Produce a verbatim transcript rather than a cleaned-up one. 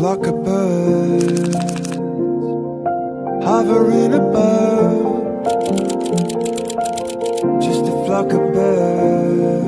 flock of birds hovering above, just a flock of birds.